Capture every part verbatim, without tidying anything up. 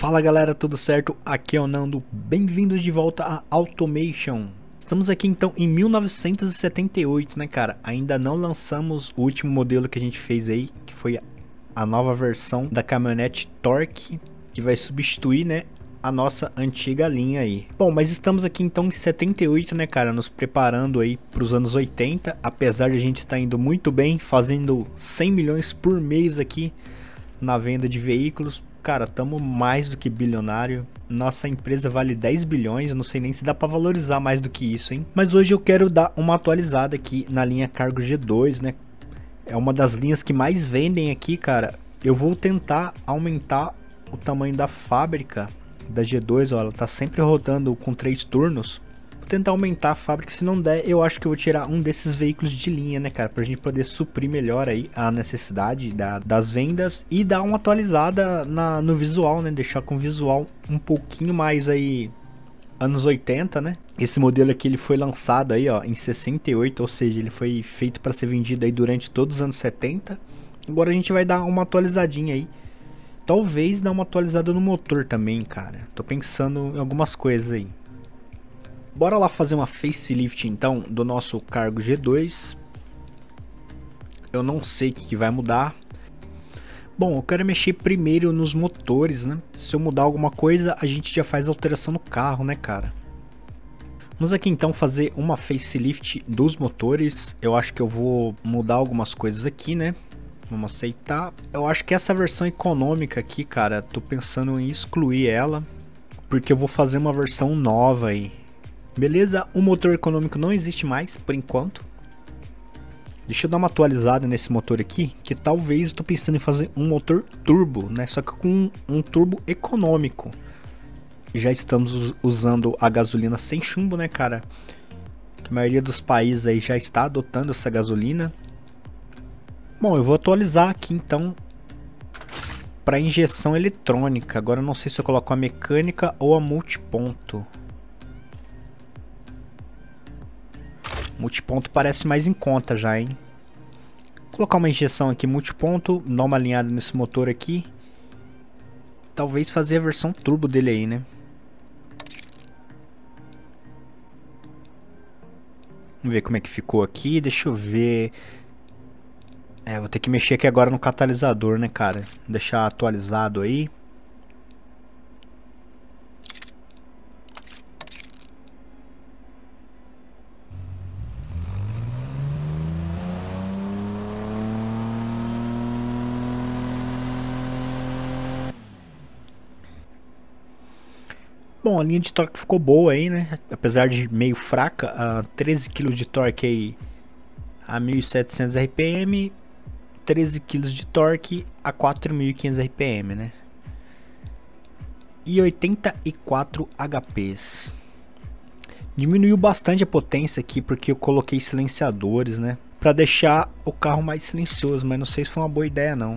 Fala galera, tudo certo? Aqui é o Nando, bem-vindos de volta a Automation. Estamos aqui então em mil novecentos e setenta e oito, né cara? Ainda não lançamos o último modelo que a gente fez aí, que foi a nova versão da caminhonete Torque, que vai substituir, né, a nossa antiga linha aí. Bom, mas estamos aqui então em setenta e oito, né cara, nos preparando aí para os anos oitenta, apesar de a gente estar indo muito bem, fazendo cem milhões por mês aqui na venda de veículos. Cara, estamos mais do que bilionário. Nossa empresa vale dez bilhões, eu não sei nem se dá para valorizar mais do que isso, hein? Mas hoje eu quero dar uma atualizada aqui na linha Cargo G dois, né? É uma das linhas que mais vendem aqui, cara. Eu vou tentar aumentar o tamanho da fábrica da G dois, ó, ela tá sempre rodando com três turnos. Vou tentar aumentar a fábrica, se não der, eu acho que eu vou tirar um desses veículos de linha, né, cara, pra gente poder suprir melhor aí a necessidade da, das vendas e dar uma atualizada na, no visual, né, deixar com o visual um pouquinho mais aí anos oitenta, né. Esse modelo aqui ele foi lançado aí, ó, em sessenta e oito, ou seja, ele foi feito para ser vendido aí durante todos os anos setenta. Agora a gente vai dar uma atualizadinha aí. Talvez dar uma atualizada no motor também, cara. Tô pensando em algumas coisas aí. Bora lá fazer uma facelift então do nosso Cargo G dois. Eu não sei o que, que vai mudar. Bom, eu quero mexer primeiro nos motores, né? Se eu mudar alguma coisa, a gente já faz alteração no carro, né, cara? Vamos aqui então fazer uma facelift dos motores. Eu acho que eu vou mudar algumas coisas aqui, né? Vamos aceitar. Eu acho que essa versão econômica aqui, cara, tô pensando em excluir ela, porque eu vou fazer uma versão nova aí. Beleza, o motor econômico não existe mais, por enquanto. Deixa eu dar uma atualizada nesse motor aqui, que talvez estou pensando em fazer um motor turbo, né? Só que com um turbo econômico. Já estamos usando a gasolina sem chumbo, né, cara? Que a maioria dos países aí já está adotando essa gasolina. Bom, eu vou atualizar aqui então para injeção eletrônica. Agora eu não sei se eu coloco a mecânica ou a multiponto. Multiponto parece mais em conta já, hein? Vou colocar uma injeção aqui multiponto, dar uma alinhada nesse motor aqui. Talvez fazer a versão turbo dele aí, né? Vamos ver como é que ficou aqui, deixa eu ver. É, vou ter que mexer aqui agora no catalisador, né, cara? Deixar atualizado aí. Bom, a linha de torque ficou boa aí, né? Apesar de meio fraca, a treze quilos de torque aí a mil e setecentos R P M, treze quilos de torque a quatro mil e quinhentos R P M, né? E oitenta e quatro H Ps. Diminuiu bastante a potência aqui porque eu coloquei silenciadores, né? Pra deixar o carro mais silencioso, mas não sei se foi uma boa ideia não.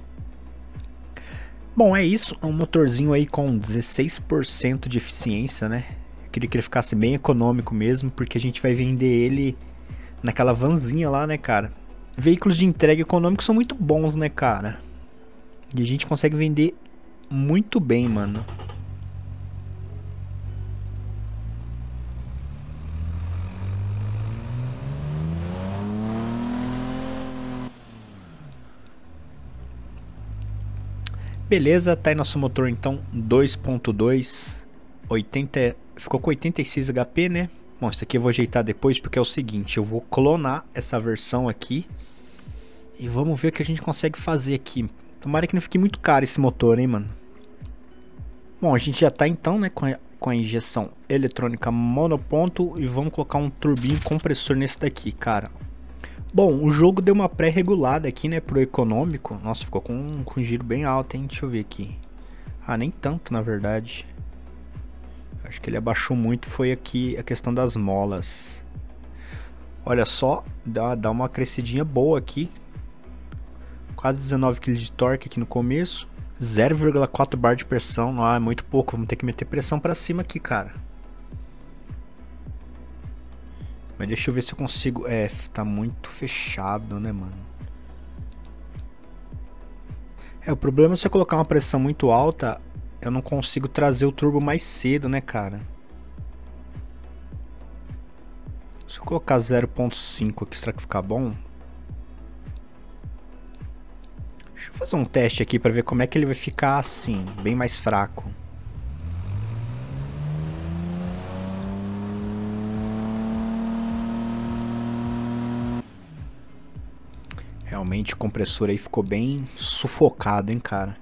Bom, é isso, é um motorzinho aí com dezesseis por cento de eficiência, né? Eu queria que ele ficasse bem econômico mesmo, porque a gente vai vender ele naquela vanzinha lá, né, cara? Veículos de entrega econômico são muito bons, né, cara? E a gente consegue vender muito bem, mano. Beleza, tá aí nosso motor então dois ponto dois, oitenta, ficou com oitenta e seis H P, né? Bom, isso aqui eu vou ajeitar depois porque é o seguinte, eu vou clonar essa versão aqui e vamos ver o que a gente consegue fazer aqui. Tomara que não fique muito caro esse motor, hein, mano. Bom, a gente já tá então, né, com a, com a injeção eletrônica monoponto e vamos colocar um turbinho compressor nesse daqui, cara. Bom, o jogo deu uma pré-regulada aqui, né, pro econômico. Nossa, ficou com, com um giro bem alto, hein? Deixa eu ver aqui. Ah, nem tanto, na verdade. Acho que ele abaixou muito, foi aqui a questão das molas. Olha só, dá, dá uma crescidinha boa aqui. Quase dezenove quilos de torque aqui no começo. zero vírgula quatro bar de pressão. Ah, é muito pouco, vamos ter que meter pressão pra cima aqui, cara. Mas deixa eu ver se eu consigo... É, tá muito fechado, né, mano? É, o problema é se eu colocar uma pressão muito alta, eu não consigo trazer o turbo mais cedo, né, cara? Se eu colocar zero ponto cinco aqui, será que fica bom? Deixa eu fazer um teste aqui para ver como é que ele vai ficar assim, bem mais fraco. Realmente o compressor aí ficou bem sufocado, hein, cara.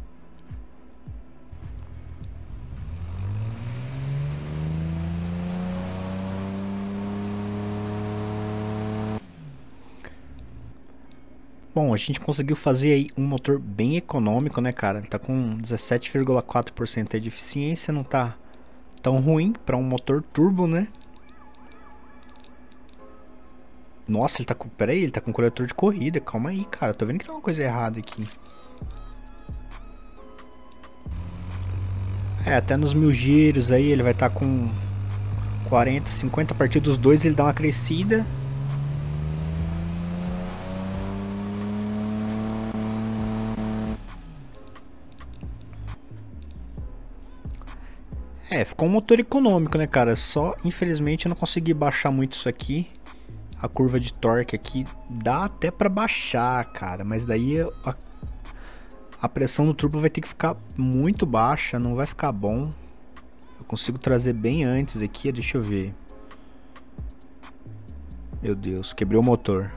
Bom, a gente conseguiu fazer aí um motor bem econômico, né, cara? Ele tá com dezessete vírgula quatro por cento de eficiência, não tá tão ruim para um motor turbo, né? Nossa, ele tá com... Pera aí, ele tá com coletor de corrida. Calma aí, cara. Tô vendo que tem uma coisa errada aqui. É, até nos mil giros aí ele vai estar tá com quarenta, cinquenta. A partir dos dois ele dá uma crescida. É, ficou um motor econômico, né, cara? Só, infelizmente, eu não consegui baixar muito isso aqui. A curva de torque aqui dá até pra baixar, cara. Mas daí a, a pressão do turbo vai ter que ficar muito baixa, não vai ficar bom. Eu consigo trazer bem antes aqui, deixa eu ver. Meu Deus, quebrei o motor.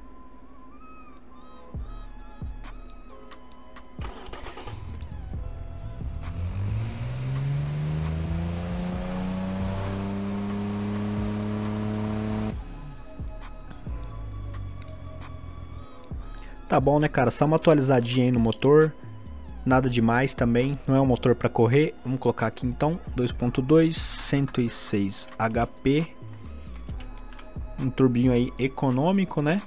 Tá bom, né, cara? Só uma atualizadinha aí no motor. Nada demais também. Não é um motor para correr. Vamos colocar aqui então. dois ponto dois, cento e seis H P. Um turbinho aí econômico, né?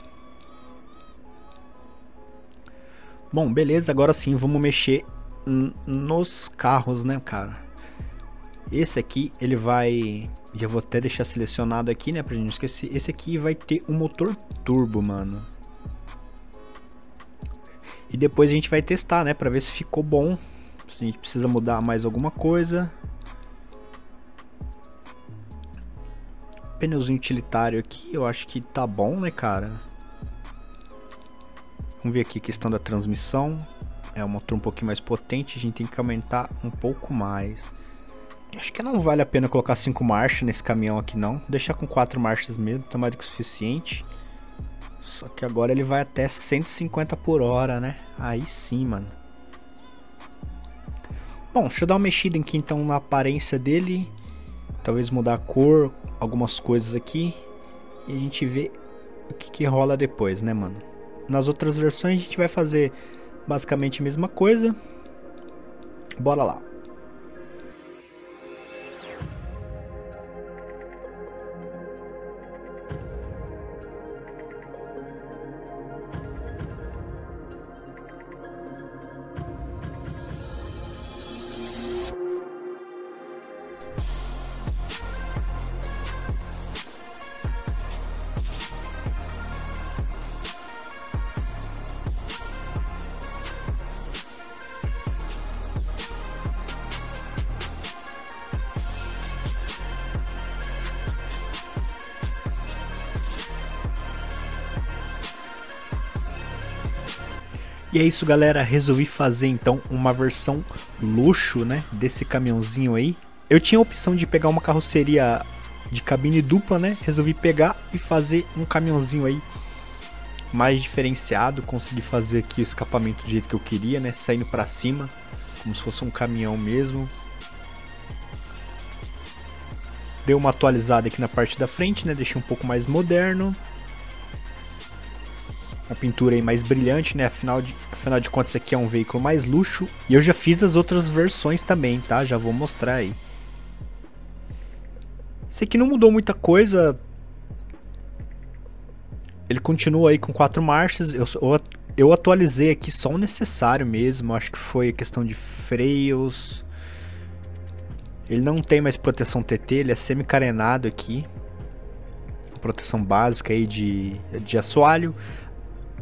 Bom, beleza. Agora sim, vamos mexer nos carros, né, cara? Esse aqui, ele vai... Já vou até deixar selecionado aqui, né, pra gente não esquecer. Esse aqui vai ter um motor turbo, mano. E depois a gente vai testar, né, pra ver se ficou bom. Se a gente precisa mudar mais alguma coisa. Pneuzinho utilitário aqui, eu acho que tá bom, né, cara? Vamos ver aqui a questão da transmissão. É um motor um pouquinho mais potente, a gente tem que aumentar um pouco mais. Acho que não vale a pena colocar cinco marchas nesse caminhão aqui não. Deixar com quatro marchas mesmo, tá mais do que o suficiente. Só que agora ele vai até cento e cinquenta por hora, né? Aí sim, mano. Bom, deixa eu dar uma mexida aqui então na aparência dele. Talvez mudar a cor, algumas coisas aqui. E a gente vê o que, que rola depois, né, mano? Nas outras versões a gente vai fazer basicamente a mesma coisa. Bora lá. E é isso, galera, resolvi fazer então uma versão luxo, né, desse caminhãozinho aí. Eu tinha a opção de pegar uma carroceria de cabine dupla, né, resolvi pegar e fazer um caminhãozinho aí mais diferenciado. Consegui fazer aqui o escapamento do jeito que eu queria, né, saindo pra cima, como se fosse um caminhão mesmo. Dei uma atualizada aqui na parte da frente, né, deixei um pouco mais moderno. Uma pintura aí mais brilhante, né? Afinal de, afinal de contas, esse aqui é um veículo mais luxo. E eu já fiz as outras versões também, tá? Já vou mostrar aí. Esse aqui não mudou muita coisa. Ele continua aí com quatro marchas. Eu, eu atualizei aqui só o necessário mesmo. Acho que foi questão de freios. Ele não tem mais proteção T T, ele é semi-carenado aqui. Proteção básica aí de, de assoalho.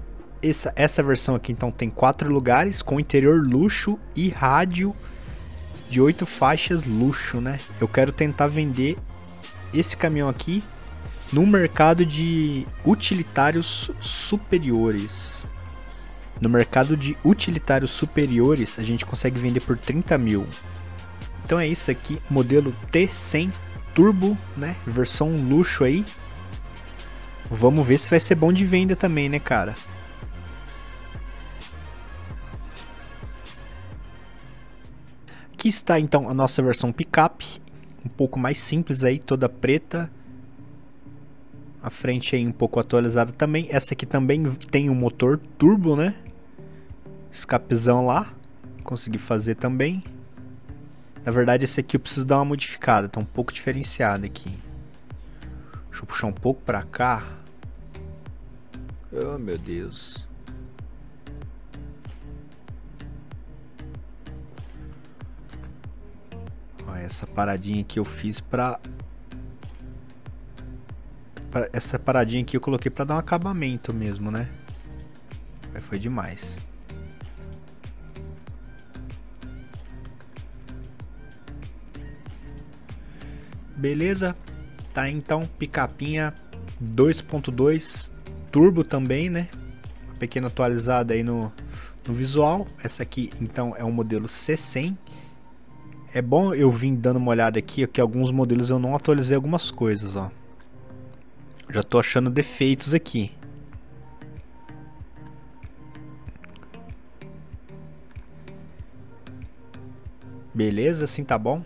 Essa, essa versão aqui então tem quatro lugares com interior luxo e rádio de oito faixas luxo, né? Eu quero tentar vender esse caminhão aqui no mercado de utilitários superiores. No mercado de utilitários superiores a gente consegue vender por trinta mil. Então é isso aqui, modelo T cem Turbo, né? Versão luxo aí. Vamos ver se vai ser bom de venda também, né, cara? Aqui está então a nossa versão picape, um pouco mais simples aí, toda preta. A frente aí um pouco atualizada também. Essa aqui também tem um motor turbo, né? Escapezão lá, consegui fazer também. Na verdade esse aqui eu preciso dar uma modificada, tá um pouco diferenciado aqui. Deixa eu puxar um pouco pra cá. Oh meu Deus. Olha essa paradinha que eu fiz pra... pra... Essa paradinha aqui eu coloquei pra dar um acabamento mesmo, né? Aí foi demais. Beleza? Tá então, picapinha dois ponto dois turbo também, né? Uma pequena atualizada aí no, no visual. Essa aqui então é um modelo C cem. É bom eu vim dando uma olhada aqui, que alguns modelos eu não atualizei algumas coisas, ó. Já tô achando defeitos aqui. Beleza, assim tá bom.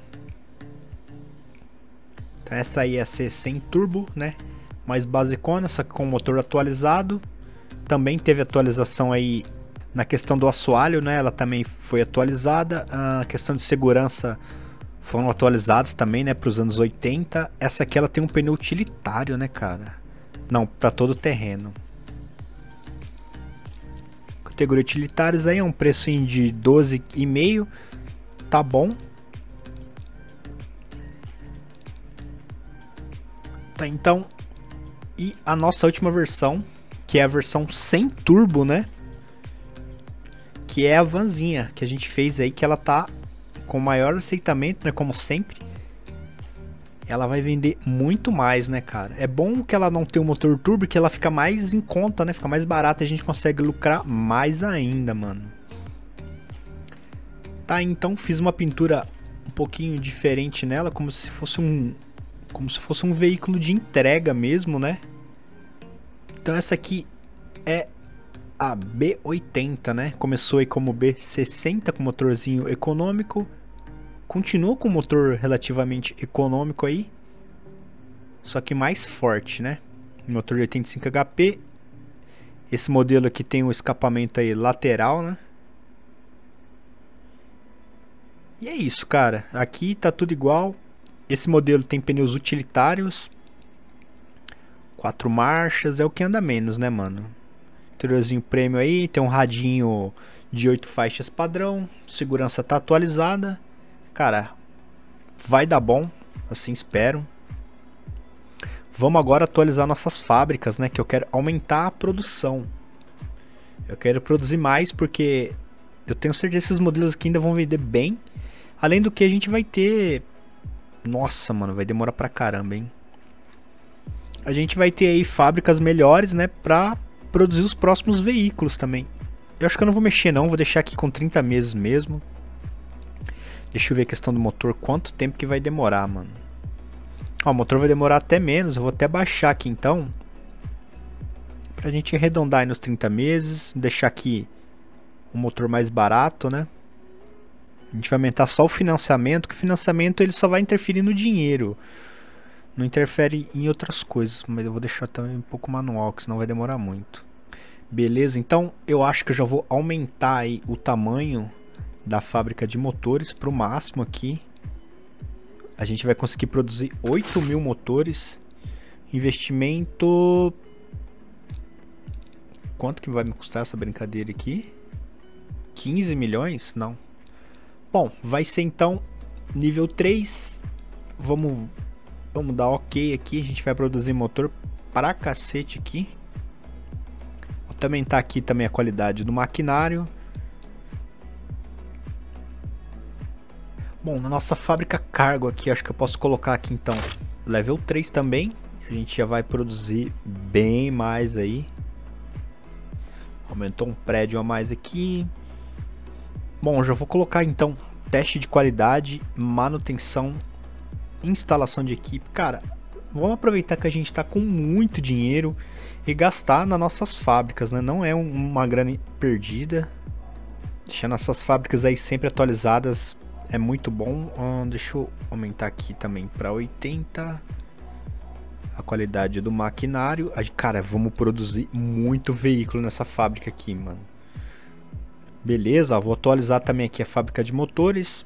Então essa aí é a C cem Turbo, né? Mais basicona, só que com o motor atualizado. Também teve atualização aí na questão do assoalho, né? Ela também foi atualizada. A questão de segurança foram atualizados também, né? Para os anos oitenta. Essa aqui ela tem um pneu utilitário, né, cara? Não, para todo o terreno. Categoria utilitários aí é um precinho de doze e meio. Tá bom. Tá, então, e a nossa última versão, que é a versão sem turbo, né? Que é a vanzinha que a gente fez aí, que ela tá com maior aceitamento, né? Como sempre. Ela vai vender muito mais, né, cara? É bom que ela não tenha um motor turbo, que ela fica mais em conta, né? Fica mais barata e a gente consegue lucrar mais ainda, mano. Tá, então fiz uma pintura um pouquinho diferente nela, como se fosse um... como se fosse um veículo de entrega mesmo, né? Então essa aqui é a B oitenta, né? Começou aí como B sessenta com motorzinho econômico. Continua com motor relativamente econômico aí. Só que mais forte, né? Motor de oitenta e cinco H P. Esse modelo aqui tem um escapamento aí lateral, né? E é isso, cara. Aqui tá tudo igual. Esse modelo tem pneus utilitários, quatro marchas, é o que anda menos, né, mano? Interiorzinho premium aí, tem um radinho de oito faixas padrão, segurança tá atualizada. Cara, vai dar bom, assim espero. Vamos agora atualizar nossas fábricas, né, que eu quero aumentar a produção. Eu quero produzir mais porque eu tenho certeza que esses modelos aqui ainda vão vender bem. Além do que a gente vai ter... Nossa, mano, vai demorar pra caramba, hein? A gente vai ter aí fábricas melhores, né, pra produzir os próximos veículos também. Eu acho que eu não vou mexer não, vou deixar aqui com trinta meses mesmo. Deixa eu ver a questão do motor, quanto tempo que vai demorar, mano. Ó, o motor vai demorar até menos, eu vou até baixar aqui então. Pra gente arredondar aí nos trinta meses, deixar aqui um motor mais barato, né? A gente vai aumentar só o financiamento, que o financiamento ele só vai interferir no dinheiro. Não interfere em outras coisas, mas eu vou deixar também um pouco manual, que senão vai demorar muito. Beleza, então eu acho que eu já vou aumentar aí o tamanho da fábrica de motores para o máximo aqui. A gente vai conseguir produzir oito mil motores. Investimento... Quanto que vai me custar essa brincadeira aqui? quinze milhões? Não. Bom, vai ser então nível três. Vamos, vamos dar ok aqui. A gente vai produzir motor pra cacete aqui. Vou também tá aqui também a qualidade do maquinário. Bom, na nossa fábrica cargo aqui, acho que eu posso colocar aqui então level três também. A gente já vai produzir bem mais aí. Aumentou um prédio a mais aqui. Bom, já vou colocar então teste de qualidade, manutenção, instalação de equipe. Cara, vamos aproveitar que a gente está com muito dinheiro e gastar nas nossas fábricas, né? Não é uma grana perdida. Deixando essas fábricas aí sempre atualizadas é muito bom. Hum, deixa eu aumentar aqui também para oitenta. A qualidade do maquinário. Cara, vamos produzir muito veículo nessa fábrica aqui, mano. Beleza, ó, vou atualizar também aqui a fábrica de motores.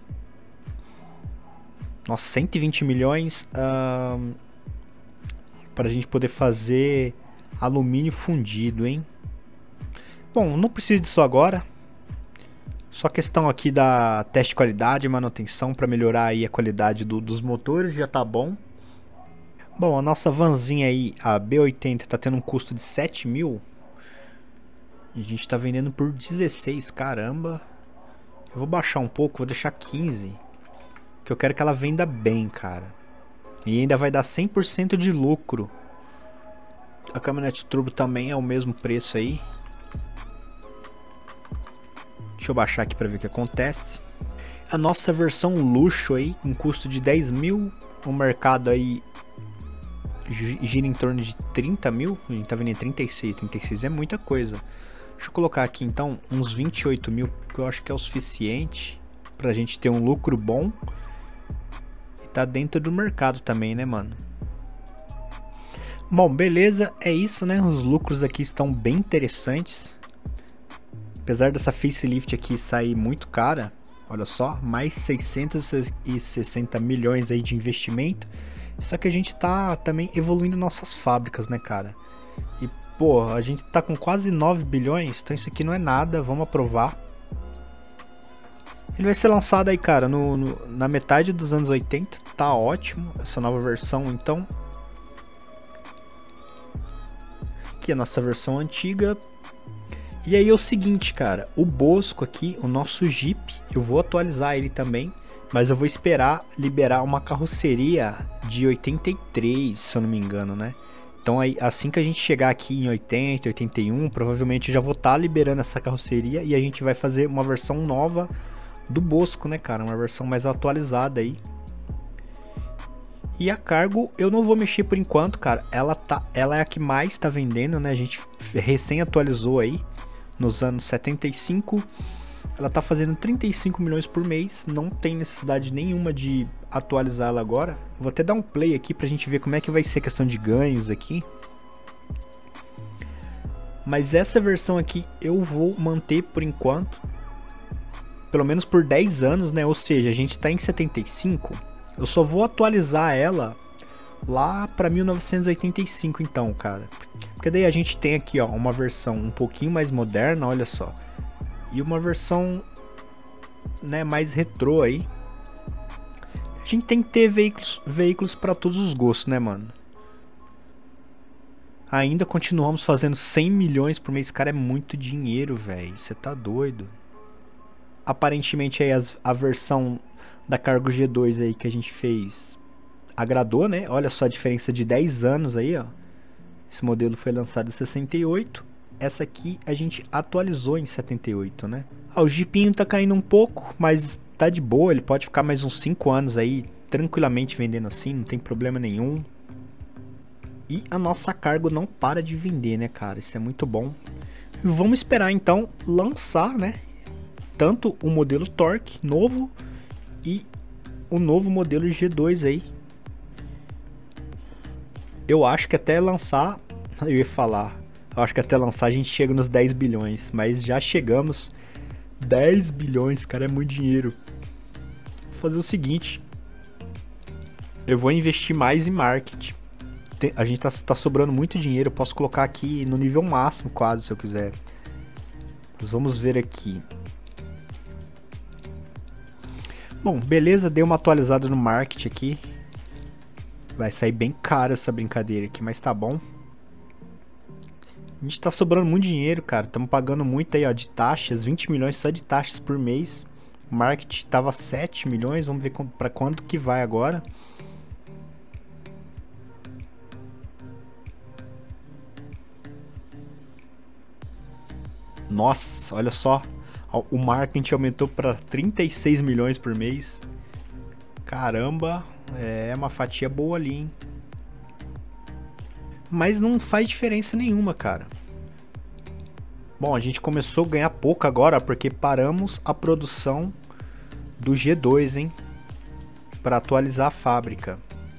Nossa, cento e vinte milhões. Hum, para a gente poder fazer alumínio fundido, hein? Bom, não preciso disso agora. Só questão aqui da teste de qualidade e manutenção para melhorar aí a qualidade do, dos motores, já tá bom. Bom, a nossa vanzinha aí, a B oitenta, tá tendo um custo de sete mil. E a gente tá vendendo por dezesseis, caramba. Eu vou baixar um pouco, vou deixar quinze. Que eu quero que ela venda bem, cara. E ainda vai dar cem por cento de lucro. A caminhonete turbo também é o mesmo preço aí. Deixa eu baixar aqui para ver o que acontece. A nossa versão luxo aí, com custo de dez mil. O mercado aí gira em torno de trinta mil. A gente tá vendendo trinta e seis. trinta e seis é muita coisa. Deixa eu colocar aqui então uns vinte e oito mil, que eu acho que é o suficiente pra gente ter um lucro bom. E tá dentro do mercado também, né, mano? Bom, beleza, é isso, né? Os lucros aqui estão bem interessantes. Apesar dessa facelift aqui sair muito cara, olha só, mais seiscentos e sessenta milhões aí de investimento. Só que a gente tá também evoluindo nossas fábricas, né, cara? E, pô, a gente tá com quase nove bilhões, então isso aqui não é nada, vamos aprovar. Ele vai ser lançado aí, cara, no, no, na metade dos anos oitenta, tá ótimo essa nova versão, então. Aqui a nossa versão antiga. E aí é o seguinte, cara, o Bosco aqui, o nosso Jeep, eu vou atualizar ele também, mas eu vou esperar liberar uma carroceria de oitenta e três, se eu não me engano, né? Então aí, assim que a gente chegar aqui em oitenta, oitenta e um, provavelmente eu já vou estar tá liberando essa carroceria e a gente vai fazer uma versão nova do Bosco, né, cara? Uma versão mais atualizada aí. E a cargo eu não vou mexer por enquanto, cara. Ela, tá, ela é a que mais tá vendendo, né? A gente recém atualizou aí. Nos anos setenta e cinco, ela tá fazendo trinta e cinco milhões por mês, não tem necessidade nenhuma de atualizar ela agora. Vou até dar um play aqui pra gente ver como é que vai ser a questão de ganhos aqui. Mas essa versão aqui eu vou manter por enquanto, pelo menos por dez anos, né? Ou seja, a gente tá em setenta e cinco, eu só vou atualizar ela lá para mil novecentos e oitenta e cinco então, cara. Porque daí a gente tem aqui, ó, uma versão um pouquinho mais moderna, olha só. E uma versão, né, mais retrô aí. A gente tem que ter veículos, veículos para todos os gostos, né, mano? Ainda continuamos fazendo cem milhões por mês, cara, é muito dinheiro, velho. Você tá doido. Aparentemente aí as, a versão da Cargo G dois aí que a gente fez agradou, né? Olha só a diferença de dez anos aí, ó. Esse modelo foi lançado em sessenta e oito. Essa aqui a gente atualizou em setenta e oito, né? Ah, o Jeepinho tá caindo um pouco, mas tá de boa. Ele pode ficar mais uns cinco anos aí, tranquilamente vendendo assim, não tem problema nenhum. E a nossa cargo não para de vender, né, cara? Isso é muito bom. Vamos esperar, então, lançar, né? Tanto o modelo Torque novo e o novo modelo G dois aí. Eu acho que até lançar, eu ia falar, eu acho que até lançar a gente chega nos dez bilhões, mas já chegamos. dez bilhões, cara, é muito dinheiro. Vou fazer o seguinte, eu vou investir mais em marketing. Tem, a gente tá, tá sobrando muito dinheiro, eu posso colocar aqui no nível máximo quase, se eu quiser. Mas vamos ver aqui. Bom, beleza, dei uma atualizada no marketing aqui. Vai sair bem caro essa brincadeira aqui, mas tá bom. A gente tá sobrando muito dinheiro, cara. Estamos pagando muito aí, ó, de taxas. vinte milhões só de taxas por mês. Market tava sete milhões, vamos ver para quanto que vai agora. Nossa, olha só, o marketing aumentou para trinta e seis milhões por mês. Caramba, é uma fatia boa ali, hein? Mas não faz diferença nenhuma, cara. Bom, a gente começou a ganhar pouco agora porque paramos a produção do G dois, hein? Para atualizar a fábrica.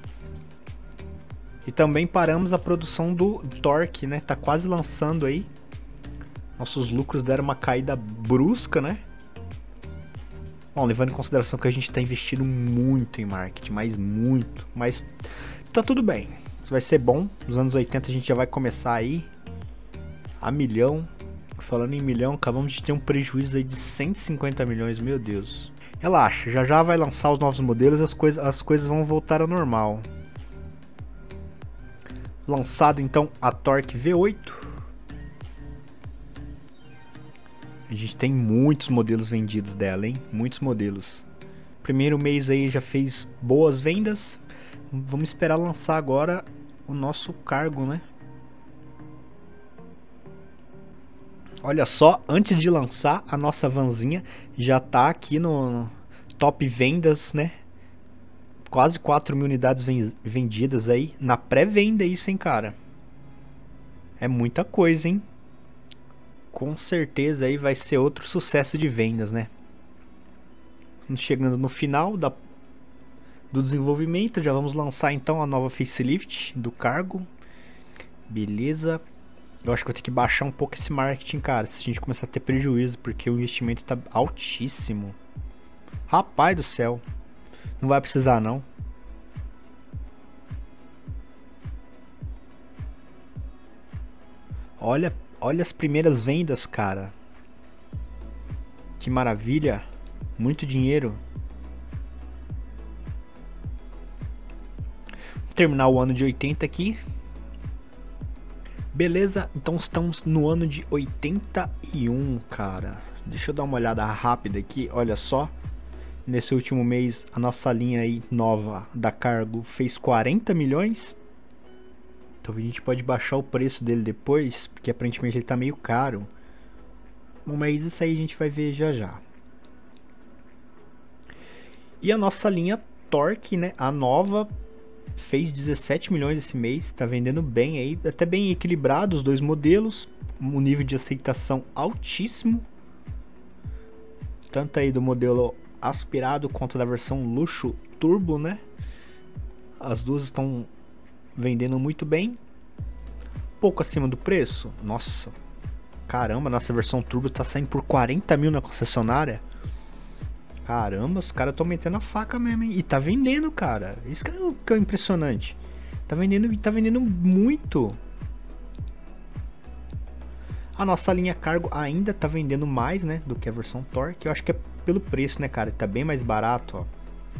E também paramos a produção do Torque, né? Tá quase lançando aí. Nossos lucros deram uma caída brusca, né? Bom, levando em consideração que a gente tá investindo muito em marketing, mas muito. Mas tá tudo bem. Isso vai ser bom. Nos anos oitenta a gente já vai começar aí a milhão. Falando em milhão, acabamos de ter um prejuízo aí de cento e cinquenta milhões, meu Deus. Relaxa, já já vai lançar os novos modelos e as, coisa, as coisas vão voltar ao normal. Lançado então a Torque V oito. A gente tem muitos modelos vendidos dela, hein? Muitos modelos. Primeiro mês aí já fez boas vendas. Vamos esperar lançar agora o nosso cargo, né? Olha só, antes de lançar, a nossa vanzinha já tá aqui no top vendas, né? Quase quatro mil unidades vendidas aí. Na pré-venda isso, hein, cara? É muita coisa, hein? Com certeza aí vai ser outro sucesso de vendas, né? Estamos chegando no final da, do desenvolvimento. Já vamos lançar então a nova facelift do cargo. Beleza. Eu acho que vou ter que baixar um pouco esse marketing, cara, se a gente começar a ter prejuízo, porque o investimento está altíssimo. Rapaz do céu. Não vai precisar não. Olha... Olha as primeiras vendas, cara. Que maravilha. Muito dinheiro. Vou terminar o ano de oitenta aqui. Beleza, então estamos no ano de oitenta e um, cara. Deixa eu dar uma olhada rápida aqui. Olha só. Nesse último mês, a nossa linha aí nova da Cargo fez quarenta milhões. Então a gente pode baixar o preço dele depois, porque aparentemente ele tá meio caro. Bom, mas isso aí a gente vai ver já já. E a nossa linha Torque, né, a nova, fez dezessete milhões esse mês, tá vendendo bem aí, até bem equilibrado os dois modelos, um nível de aceitação altíssimo. Tanto aí do modelo aspirado quanto da versão luxo turbo, né? As duas estão vendendo muito bem, pouco acima do preço. Nossa, caramba, nossa versão turbo tá saindo por quarenta mil na concessionária. Caramba, os caras estão metendo a faca mesmo, hein? E tá vendendo, cara. Isso que é, o que é impressionante. Tá vendendo e tá vendendo muito. A nossa linha Cargo ainda tá vendendo mais, né, do que a versão Torque. Eu acho que é pelo preço, né, cara? Tá bem mais barato, ó.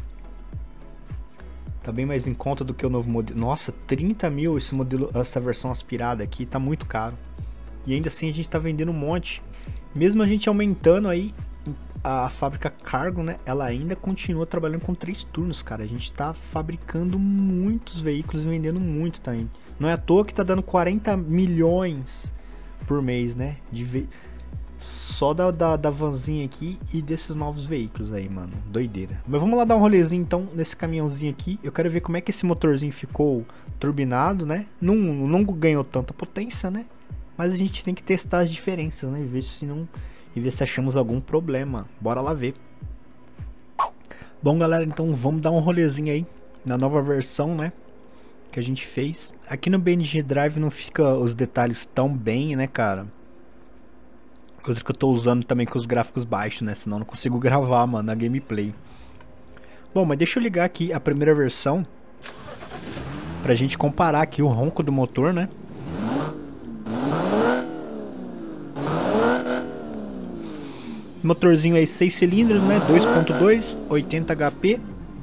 Tá bem mais em conta do que o novo modelo. Nossa, trinta mil esse modelo, essa versão aspirada aqui, tá muito caro. E ainda assim a gente tá vendendo um monte. Mesmo a gente aumentando aí a fábrica Cargo, né? Ela ainda continua trabalhando com três turnos, cara. A gente tá fabricando muitos veículos e vendendo muito também. Não é à toa que tá dando quarenta milhões por mês, né? De ve... Só da, da, da vanzinha aqui e desses novos veículos aí, mano. Doideira. Mas vamos lá dar um rolezinho então nesse caminhãozinho aqui. Eu quero ver como é que esse motorzinho ficou turbinado, né? Não, não ganhou tanta potência, né? Mas a gente tem que testar as diferenças, né? E ver se não... E ver se achamos algum problema. Bora lá ver. Bom, galera, então vamos dar um rolezinho aí na nova versão, né? Que a gente fez. Aqui no B N G Drive não fica os detalhes tão bem, né, cara? Outro que eu tô usando também com os gráficos baixos, né? Senão eu não consigo gravar, mano, na gameplay. Bom, mas deixa eu ligar aqui a primeira versão pra gente comparar aqui o ronco do motor, né? Motorzinho aí seis cilindros, né? dois ponto dois, oitenta H P.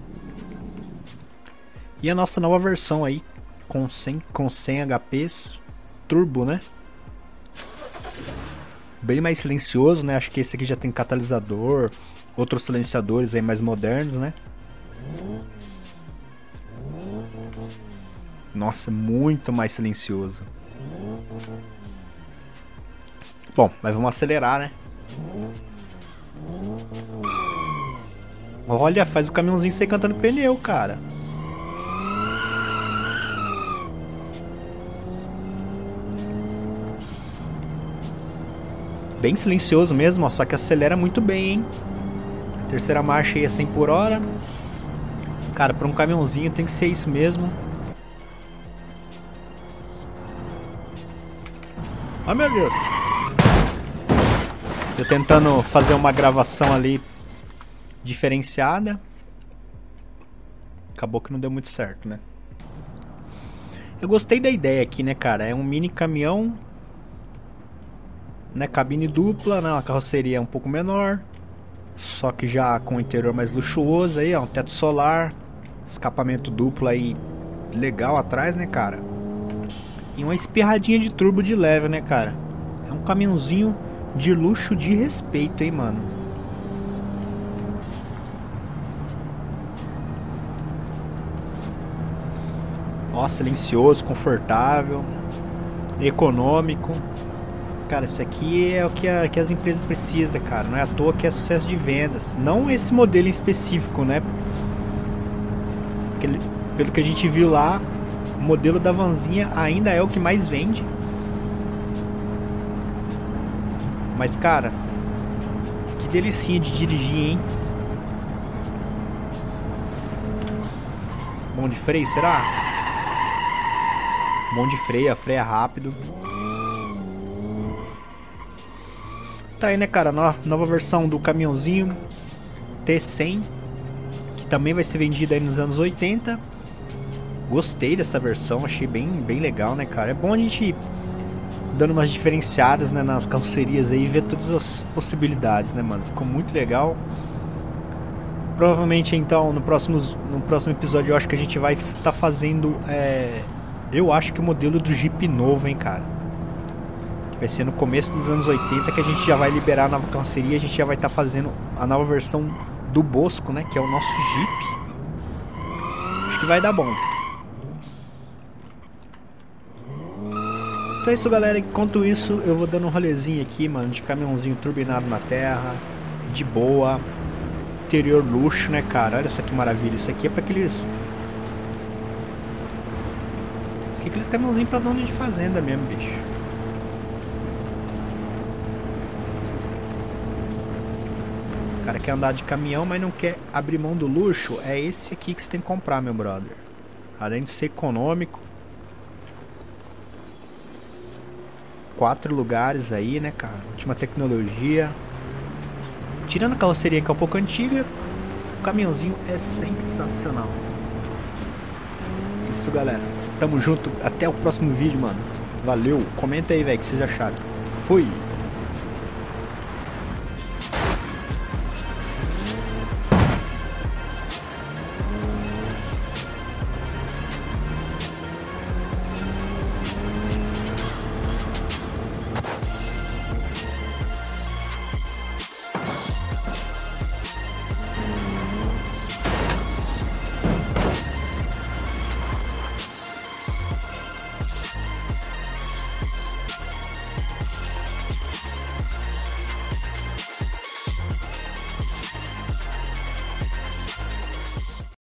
E a nossa nova versão aí com cem, com cem H Ps turbo, né? Bem mais silencioso, né? Acho que esse aqui já tem catalisador, outros silenciadores aí mais modernos, né? Nossa, muito mais silencioso. Bom, mas vamos acelerar, né? Olha, faz o caminhãozinho sair cantando pneu, cara. Bem silencioso mesmo, ó, só que acelera muito bem, hein? Terceira marcha aí é cem por hora. Cara, para um caminhãozinho tem que ser isso mesmo. Ai, meu Deus. Eu tentando fazer uma gravação ali diferenciada. Acabou que não deu muito certo, né? Eu gostei da ideia aqui, né, cara? É um mini caminhão, né? Cabine dupla, né? Uma carroceria um pouco menor, só que já com o interior mais luxuoso aí, ó. Um teto solar, escapamento duplo aí, legal atrás, né, cara? E uma espirradinha de turbo de leve, né, cara? É um caminhãozinho de luxo de respeito, hein, mano? Ó, silencioso, confortável, econômico. Cara, isso aqui é o que, a, que as empresas precisam, cara. Não é à toa que é sucesso de vendas. Não esse modelo em específico, né? Porque, pelo que a gente viu lá, o modelo da vanzinha ainda é o que mais vende. Mas, cara, que delicinha de dirigir, hein? Bom de freio, será? Bom de freio, freia rápido. Tá aí, né, cara, nova versão do caminhãozinho T cem, que também vai ser vendida aí nos anos oitenta. Gostei dessa versão, achei bem, bem legal, né, cara. É bom a gente dando umas diferenciadas, né, nas carrocerias aí e ver todas as possibilidades, né, mano. Ficou muito legal. Provavelmente, então, no próximo, no próximo episódio eu acho que a gente vai estar tá fazendo, é, eu acho que o modelo do Jeep novo, hein, cara. Vai ser no começo dos anos oitenta que a gente já vai liberar a nova carroceria. A gente já vai estar tá fazendo a nova versão do Bosco, né? Que é o nosso Jeep. Acho que vai dar bom. Então é isso, galera. Enquanto isso, eu vou dando um rolezinho aqui, mano. De caminhãozinho turbinado na terra. De boa. Interior luxo, né, cara? Olha essa que maravilha. Isso aqui é pra aqueles... Isso aqui é aqueles caminhãozinhos pra dono de fazenda mesmo, bicho. O cara quer andar de caminhão, mas não quer abrir mão do luxo. É esse aqui que você tem que comprar, meu brother. Além de ser econômico. Quatro lugares aí, né, cara? Última tecnologia. Tirando a carroceria que é um pouco antiga, o caminhãozinho é sensacional. Isso, galera. Tamo junto. Até o próximo vídeo, mano. Valeu. Comenta aí, velho, o que vocês acharam. Fui!